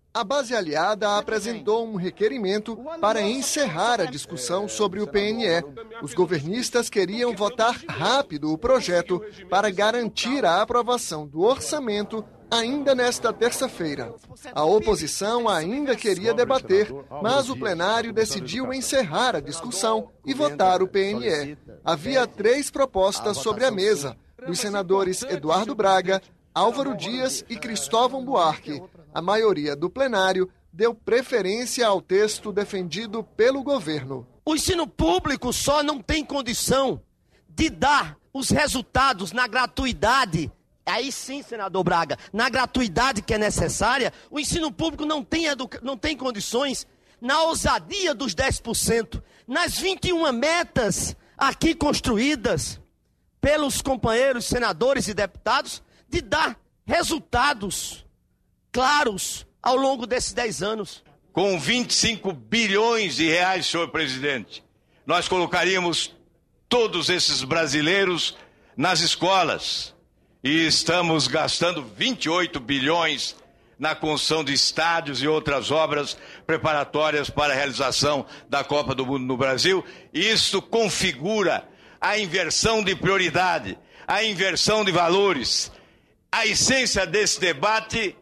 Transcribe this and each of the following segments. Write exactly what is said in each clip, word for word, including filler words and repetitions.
A base aliada apresentou um requerimento para encerrar a discussão sobre o P N E. Os governistas queriam votar rápido o projeto para garantir a aprovação do orçamento ainda nesta terça-feira. A oposição ainda queria debater, mas o plenário decidiu encerrar a discussão e votar o P N E. Havia três propostas sobre a mesa, dos senadores Eduardo Braga, Álvaro Dias e Cristóvão Buarque. A maioria do plenário deu preferência ao texto defendido pelo governo. O ensino público só não tem condição de dar os resultados na gratuidade. Aí sim, senador Braga, na gratuidade que é necessária, o ensino público não tem, educa... não tem condições, na ousadia dos dez por cento, nas vinte e uma metas aqui construídas pelos companheiros senadores e deputados, de dar resultados claros ao longo desses dez anos. Com vinte e cinco bilhões de reais, senhor presidente, nós colocaríamos todos esses brasileiros nas escolas. E estamos gastando vinte e oito bilhões na construção de estádios e outras obras preparatórias para a realização da Copa do Mundo no Brasil. Isso configura a inversão de prioridade, a inversão de valores. A essência desse debate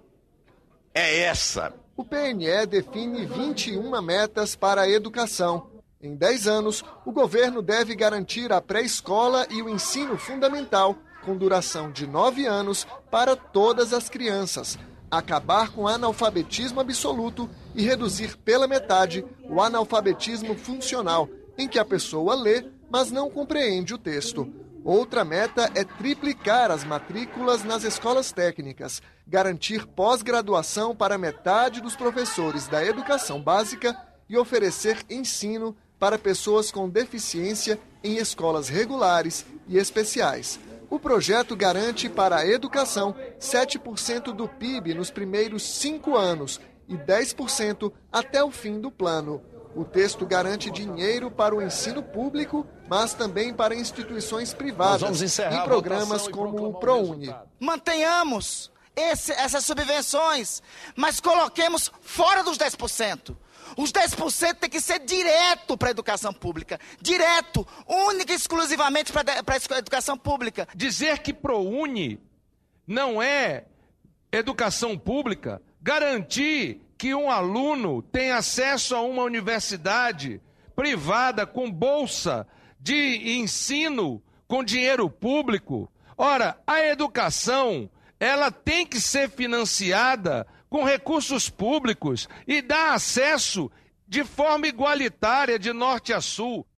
é essa. O P N E define vinte e uma metas para a educação. Em dez anos, o governo deve garantir a pré-escola e o ensino fundamental, com duração de nove anos para todas as crianças, acabar com o analfabetismo absoluto e reduzir pela metade o analfabetismo funcional, em que a pessoa lê, mas não compreende o texto. Outra meta é triplicar as matrículas nas escolas técnicas, garantir pós-graduação para metade dos professores da educação básica e oferecer ensino para pessoas com deficiência em escolas regulares e especiais. O projeto garante para a educação sete por cento do P I B nos primeiros cinco anos e dez por cento até o fim do plano. O texto garante dinheiro para o ensino público, mas também para instituições privadas, em programas como o ProUni. Mantenhamos esse, essas subvenções, mas coloquemos fora dos dez por cento. Os dez por cento tem que ser direto para a educação pública. Direto, única e exclusivamente para a educação pública. Dizer que ProUni não é educação pública, garantir que um aluno tem acesso a uma universidade privada com bolsa de ensino com dinheiro público. Ora, a educação, ela tem que ser financiada com recursos públicos e dar acesso de forma igualitária de norte a sul.